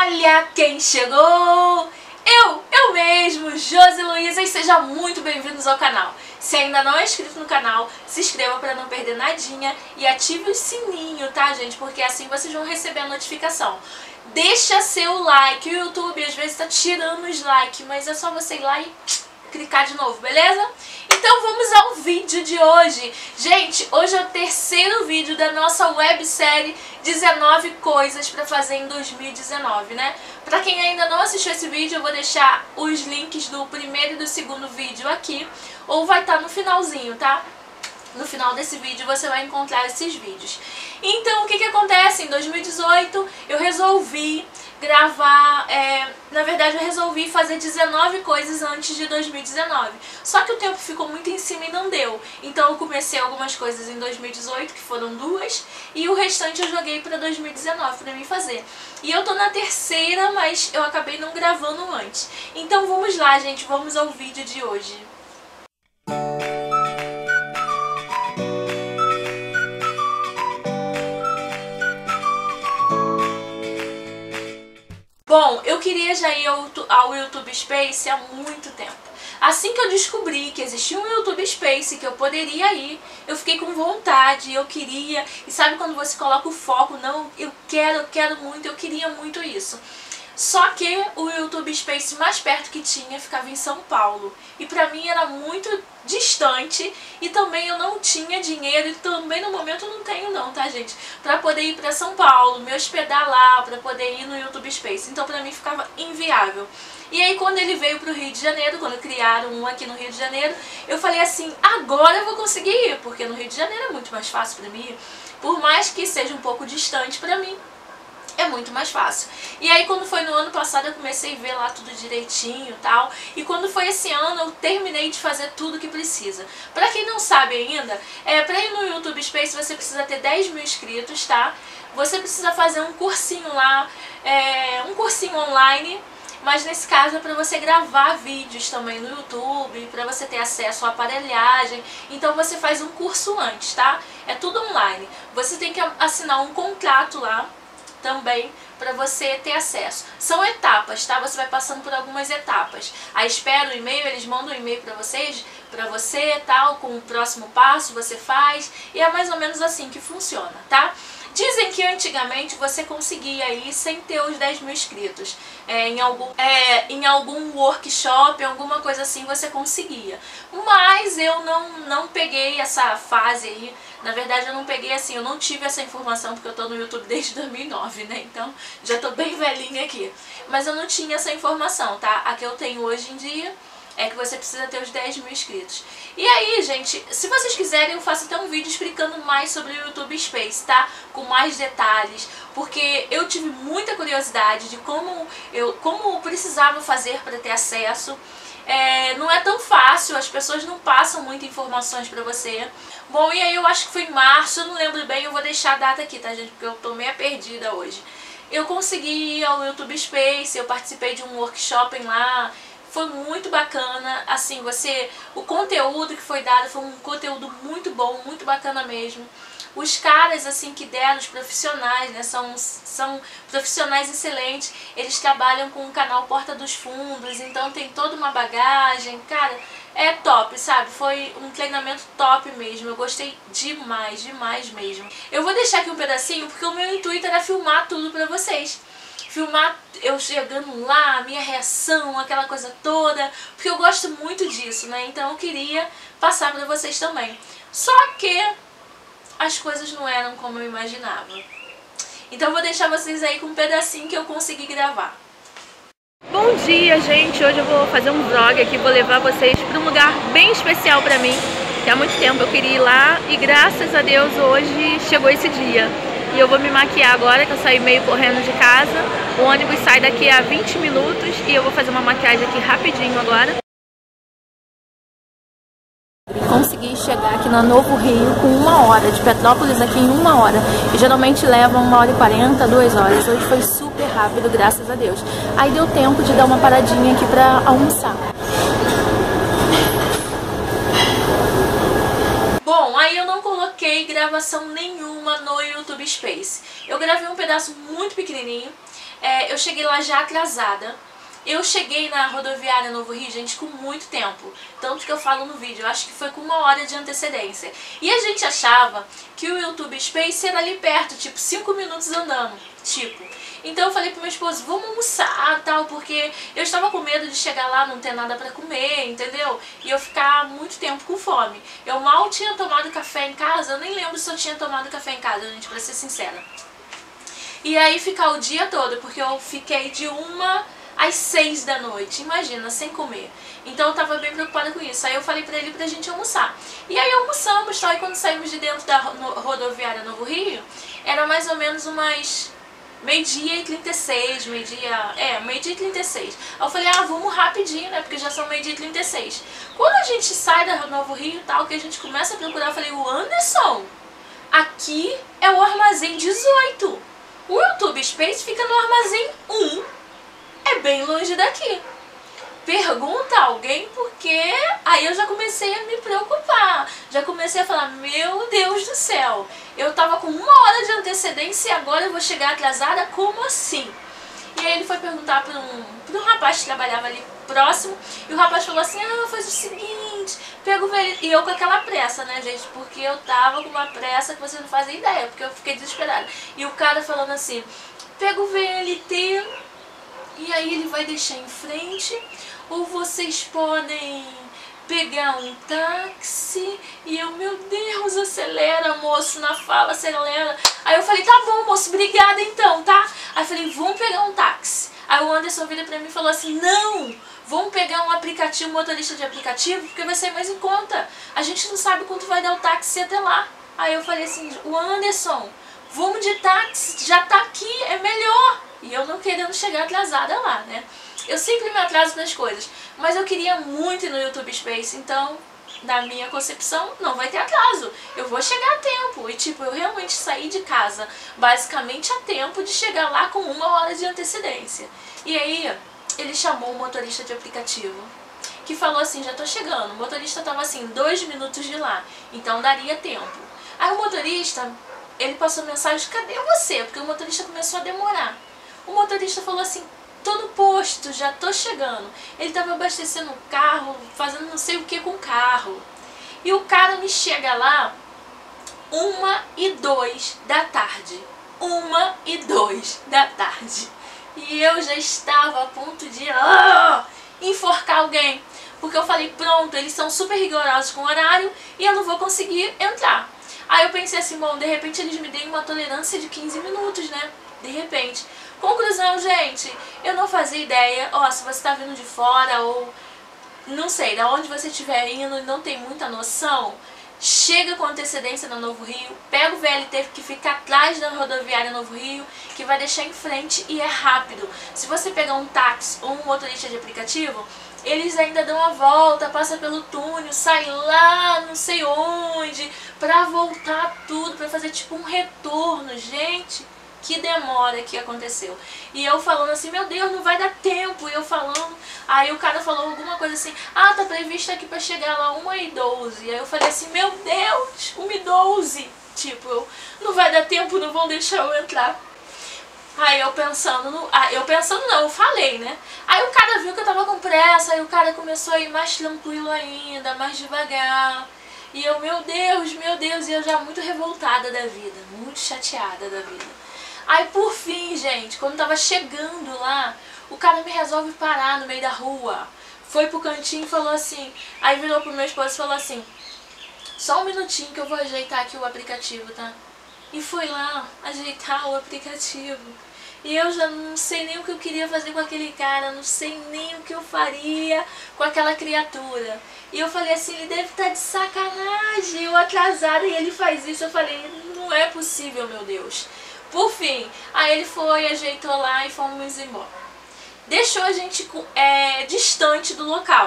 Olha quem chegou! Eu mesmo, Josi Luiza, e sejam muito bem-vindos ao canal. Se ainda não é inscrito no canal, se inscreva para não perder nadinha e ative o sininho, tá, gente? Porque assim vocês vão receber a notificação. Deixa seu like, o YouTube às vezes tá tirando os likes, mas é só você ir lá e clicar de novo, beleza? Então vamos ao vídeo de hoje. Gente, hoje é o terceiro vídeo da nossa websérie 19 coisas pra fazer em 2019, né? Pra quem ainda não assistiu esse vídeo, eu vou deixar os links do primeiro e do segundo vídeo aqui, ou vai estar no finalzinho, tá? No final desse vídeo você vai encontrar esses vídeos. Então, o que acontece? Em 2018 eu resolvi gravar, na verdade eu resolvi fazer 19 coisas antes de 2019. Só que o tempo ficou muito em cima e não deu. Então eu comecei algumas coisas em 2018, que foram 2, e o restante eu joguei para 2019 para mim fazer. E eu tô na terceira, mas eu acabei não gravando antes. Então vamos lá, gente, vamos ao vídeo de hoje. Bom, eu queria já ir ao YouTube Space há muito tempo. Assim que eu descobri que existia um YouTube Space, que eu poderia ir, eu fiquei com vontade, eu queria. E sabe quando você coloca o foco? Não, eu quero muito, eu queria muito isso. Só que o YouTube Space mais perto que tinha ficava em São Paulo. E pra mim era muito distante e também eu não tinha dinheiro, e também no momento eu não tenho não, tá, gente? Pra poder ir pra São Paulo, me hospedar lá, pra poder ir no YouTube Space. Então pra mim ficava inviável. E aí quando ele veio pro Rio de Janeiro, quando criaram um aqui no Rio de Janeiro, eu falei assim, agora eu vou conseguir ir, porque no Rio de Janeiro é muito mais fácil pra mim ir. Por mais que seja um pouco distante pra mim, é muito mais fácil. E aí quando foi no ano passado eu comecei a ver lá tudo direitinho e tal. E quando foi esse ano eu terminei de fazer tudo que precisa. Pra quem não sabe ainda, pra ir no YouTube Space você precisa ter 10 mil inscritos, tá? Você precisa fazer um cursinho lá, um cursinho online. Mas nesse caso é para você gravar vídeos também no YouTube, para você ter acesso à aparelhagem. Então você faz um curso antes, tá? É tudo online. Você tem que assinar um contrato lá também para você ter acesso. São etapas, tá? Você vai passando por algumas etapas. Aí espera o e-mail, eles mandam um e-mail para você, tal, com o próximo passo você faz, e é mais ou menos assim que funciona, tá? Dizem que antigamente você conseguia ir sem ter os 10 mil inscritos. Em algum workshop, alguma coisa assim você conseguia. Mas eu não peguei essa fase aí. Na verdade eu não peguei assim, eu não tive essa informação porque eu tô no YouTube desde 2009, né? Então já tô bem velhinha aqui. Mas eu não tinha essa informação, tá? A que eu tenho hoje em dia é que você precisa ter os 10 mil inscritos. E aí, gente, se vocês quiserem, eu faço até um vídeo explicando mais sobre o YouTube Space, tá? Com mais detalhes, porque eu tive muita curiosidade de como eu precisava fazer para ter acesso. Não é tão fácil, as pessoas não passam muitas informações pra você. Bom, e aí eu acho que foi em março, eu não lembro bem, eu vou deixar a data aqui, tá, gente? Porque eu tô meio perdida hoje. Eu consegui ir ao YouTube Space, eu participei de um workshop lá. Foi muito bacana, assim, o conteúdo que foi dado foi um conteúdo muito bom, muito bacana mesmo. Os caras, assim, que deram, os profissionais, né, são profissionais excelentes. Eles trabalham com o canal Porta dos Fundos, então tem toda uma bagagem, cara, é top, sabe? Foi um treinamento top mesmo, eu gostei demais, demais mesmo. Eu vou deixar aqui um pedacinho, porque o meu intuito era filmar tudo pra vocês. Filmar eu chegando lá, a minha reação, aquela coisa toda, porque eu gosto muito disso, né? Então eu queria passar pra vocês também. Só que as coisas não eram como eu imaginava. Então eu vou deixar vocês aí com um pedacinho que eu consegui gravar. Bom dia, gente! Hoje eu vou fazer um vlog aqui, vou levar vocês para um lugar bem especial pra mim, que há muito tempo eu queria ir lá e graças a Deus hoje chegou esse dia. E eu vou me maquiar agora, que eu saí meio correndo de casa. O ônibus sai daqui a 20 minutos e eu vou fazer uma maquiagem aqui rapidinho agora. Consegui chegar aqui na Novo Rio com 1 hora, de Petrópolis aqui em 1 hora. E geralmente leva 1h40, 2 horas. Hoje foi super rápido, graças a Deus. Aí deu tempo de dar uma paradinha aqui pra almoçar. Bom, aí eu não coloquei gravação nenhuma no YouTube Space. Eu gravei um pedaço muito pequenininho, Eu cheguei lá já atrasada. Eu cheguei na rodoviária Novo Rio, gente, com muito tempo. Tanto que eu falo no vídeo, eu acho que foi com 1 hora de antecedência. E a gente achava que o YouTube Space era ali perto, tipo 5 minutos andando, tipo. Então eu falei pro meu esposo, vamos almoçar, tal, porque eu estava com medo de chegar lá, não ter nada pra comer, entendeu? E eu ficar muito tempo com fome. Eu mal tinha tomado café em casa, eu nem lembro se eu tinha tomado café em casa, gente, pra ser sincera. E aí ficar o dia todo, porque eu fiquei de 1 às 6 da noite, imagina, sem comer. Então eu tava bem preocupada com isso. Aí eu falei pra ele pra gente almoçar. E aí almoçamos, tal, e quando saímos de dentro da rodoviária Novo Rio, era mais ou menos umas 12h36, meio-dia e 36. Aí eu falei, vamos rapidinho, né, porque já são 12h36. Quando a gente sai da Novo Rio e tal, que a gente começa a procurar, eu falei, o Anderson, aqui é o armazém 18. O YouTube Space fica no armazém 1. É bem longe daqui. Pergunta a alguém porque aí eu já comecei a me preocupar. Já comecei a falar, meu Deus do céu, eu tava com 1 hora de antecedência e agora eu vou chegar atrasada? Como assim? E aí ele foi perguntar para um rapaz que trabalhava ali próximo, e o rapaz falou assim, faz o seguinte, pega o VLT, e eu com aquela pressa, né, gente, porque eu tava com uma pressa que vocês não fazem ideia, porque eu fiquei desesperada. E o cara falando assim, pega o VLT, e aí ele vai deixar em frente, ou vocês podem pegar um táxi. E eu, meu Deus, acelera, moço, na fala, acelera. Aí eu falei, tá bom, moço, obrigada então, tá? Aí eu falei, vamos pegar um táxi. Aí o Anderson virou pra mim e falou assim, não, vamos pegar um aplicativo, um motorista de aplicativo, porque vai sair mais em conta. A gente não sabe quanto vai dar o táxi até lá. Aí eu falei assim, o Anderson, vamos de táxi, já tá aqui, é melhor. E eu não querendo chegar atrasada lá, né? Eu sempre me atraso nas coisas, mas eu queria muito ir no YouTube Space, então, na minha concepção, não vai ter atraso. Eu vou chegar a tempo. E tipo, eu realmente saí de casa basicamente a tempo de chegar lá com 1 hora de antecedência. E aí, ele chamou o motorista de aplicativo, que falou assim, já tô chegando. O motorista tava assim, 2 minutos de lá, então daria tempo. Aí o motorista, ele passou mensagem, cadê você? Porque o motorista começou a demorar. O motorista falou assim, tô no posto, já tô chegando. Ele tava abastecendo o carro, fazendo não sei o que com o carro. E o cara me chega lá 1h02 da tarde. 1h02 da tarde. E eu já estava a ponto de enforcar alguém. Porque eu falei, pronto, eles são super rigorosos com o horário e eu não vou conseguir entrar. Aí eu pensei assim, bom, de repente eles me deem uma tolerância de 15 minutos, né? De repente. Conclusão, gente, eu não fazia ideia, se você tá vindo de fora ou não sei, da onde você estiver indo e não tem muita noção, chega com antecedência no Novo Rio, pega o VLT que fica atrás da rodoviária Novo Rio, que vai deixar em frente e é rápido. Se você pegar um táxi ou um motorista de aplicativo, eles ainda dão a volta, passa pelo túnel, sai lá não sei onde, pra voltar tudo, pra fazer tipo um retorno, gente. Que demora que aconteceu. E eu falando assim, meu Deus, não vai dar tempo. E eu falando, aí o cara falou alguma coisa assim, tá previsto aqui pra chegar lá 1h12. Aí eu falei assim, meu Deus, 1h12. Tipo, não vai dar tempo, não vão deixar eu entrar. Aí eu pensando, eu falei, né? Aí o cara viu que eu tava com pressa, aí o cara começou a ir mais tranquilo ainda, mais devagar. E eu, meu Deus, e eu já muito revoltada da vida, muito chateada da vida. Aí por fim, gente, quando tava chegando lá, o cara me resolve parar no meio da rua. Foi pro cantinho e falou assim, aí virou pro meu esposo e falou assim, só um minutinho que eu vou ajeitar aqui o aplicativo, tá? E foi lá ajeitar o aplicativo. E eu já não sei nem o que eu queria fazer com aquele cara, não sei nem o que eu faria com aquela criatura. E eu falei assim, ele deve estar de sacanagem, eu atrasada e ele faz isso. Eu falei, não é possível, meu Deus. Por fim, aí ele foi, ajeitou lá e fomos embora. Deixou a gente distante do local.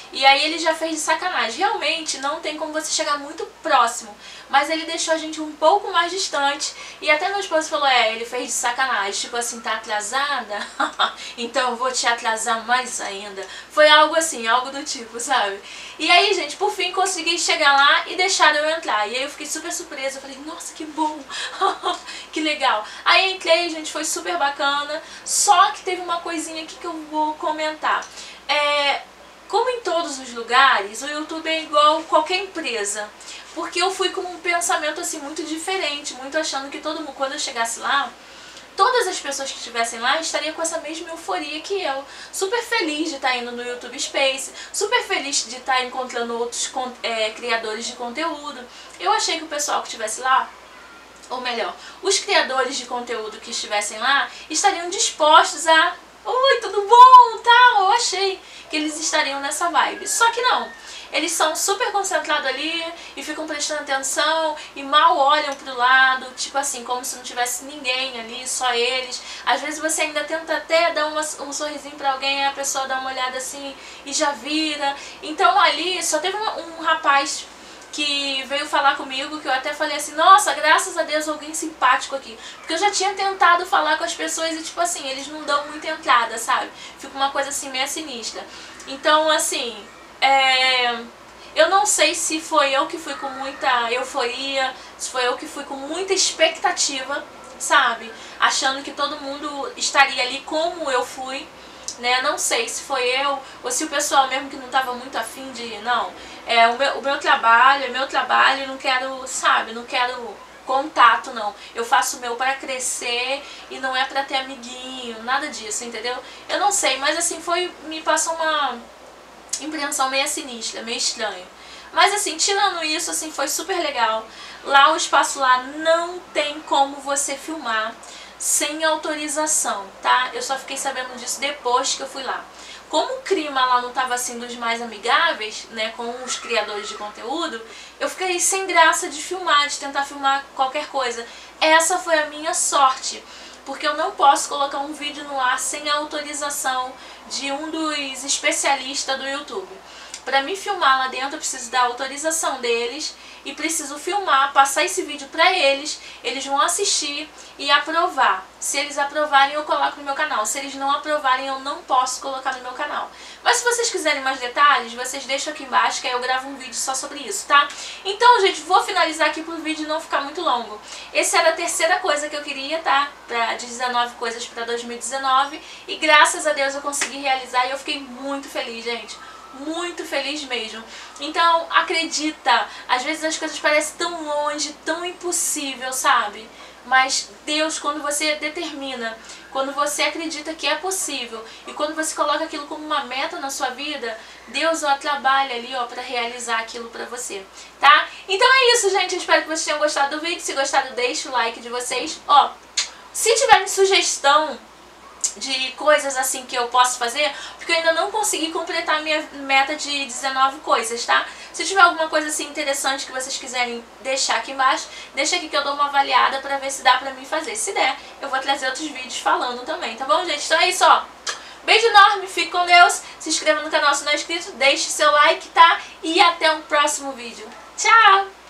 E aí ele já fez de sacanagem. Realmente não tem como você chegar muito próximo, mas ele deixou a gente um pouco mais distante. E até meu esposo falou, ele fez de sacanagem, tipo assim, tá atrasada? Então eu vou te atrasar mais ainda. Foi algo assim, algo do tipo, sabe? E aí, gente, por fim consegui chegar lá e deixaram eu entrar. E aí eu fiquei super surpresa, eu falei, nossa, que bom, que legal. Aí entrei, gente, foi super bacana, só que teve uma coisinha aqui que eu vou comentar. Como em todos os lugares, o YouTube é igual qualquer empresa. Porque eu fui com um pensamento assim muito diferente, muito achando que todo mundo, quando eu chegasse lá, todas as pessoas que estivessem lá estariam com essa mesma euforia que eu. Super feliz de estar indo no YouTube Space, super feliz de estar encontrando outros criadores de conteúdo. Eu achei que o pessoal que estivesse lá, ou melhor, os criadores de conteúdo que estivessem lá, estariam dispostos a... Oi, tudo bom? Tal. Eu achei que eles estariam nessa vibe. Só que não. Eles são super concentrados ali e ficam prestando atenção e mal olham pro lado, tipo assim, como se não tivesse ninguém ali, só eles. Às vezes você ainda tenta até dar um sorrisinho pra alguém, a pessoa dá uma olhada assim e já vira. Então ali só teve um rapaz que veio falar comigo, que eu até falei assim, nossa, graças a Deus alguém simpático aqui. Porque eu já tinha tentado falar com as pessoas e tipo assim, eles não dão muita entrada, sabe? Fica uma coisa assim meio sinistra. Então assim, eu não sei se foi eu que fui com muita euforia, se foi eu que fui com muita expectativa, sabe? Achando que todo mundo estaria ali como eu fui. Né? Não sei se foi eu ou se o pessoal mesmo que não estava muito afim de... Não, o meu trabalho, não quero, sabe, não quero contato não. Eu faço o meu para crescer e não é para ter amiguinho, nada disso, entendeu? Eu não sei, mas assim, me passou uma impressão meio sinistra, meio estranho. Mas assim, tirando isso, assim, foi super legal. Lá o espaço lá não tem como você filmar sem autorização, tá? Eu só fiquei sabendo disso depois que eu fui lá. Como o clima lá não estava assim dos mais amigáveis, né, com os criadores de conteúdo, eu fiquei sem graça de filmar, de tentar filmar qualquer coisa. Essa foi a minha sorte, porque eu não posso colocar um vídeo no ar sem a autorização de um dos especialistas do YouTube. Para mim filmar lá dentro eu preciso da autorização deles e preciso filmar, passar esse vídeo para eles, eles vão assistir e aprovar. Se eles aprovarem eu coloco no meu canal, se eles não aprovarem eu não posso colocar no meu canal. Mas se vocês quiserem mais detalhes, vocês deixam aqui embaixo que aí eu gravo um vídeo só sobre isso, tá? Então, gente, vou finalizar aqui pro vídeo não ficar muito longo. Essa era a terceira coisa que eu queria, tá? De 19 coisas para 2019 e graças a Deus eu consegui realizar e eu fiquei muito feliz, gente. Muito feliz mesmo. Então, acredita, às vezes as coisas parecem tão longe, tão impossível, sabe? Mas Deus, quando você determina, quando você acredita que é possível e quando você coloca aquilo como uma meta na sua vida, Deus trabalha ali para realizar aquilo para você, tá? Então é isso, gente. Eu espero que vocês tenham gostado do vídeo. Se gostaram, deixa o like de vocês. Se tiverem sugestão de coisas assim que eu posso fazer, porque eu ainda não consegui completar a minha meta de 19 coisas, tá? Se tiver alguma coisa assim interessante que vocês quiserem deixar aqui embaixo, deixa aqui que eu dou uma avaliada pra ver se dá pra mim fazer. Se der, eu vou trazer outros vídeos falando também, tá bom, gente? Então é isso, Beijo enorme, fique com Deus, se inscreva no canal se não é inscrito, deixe seu like, tá? E até o próximo vídeo. Tchau!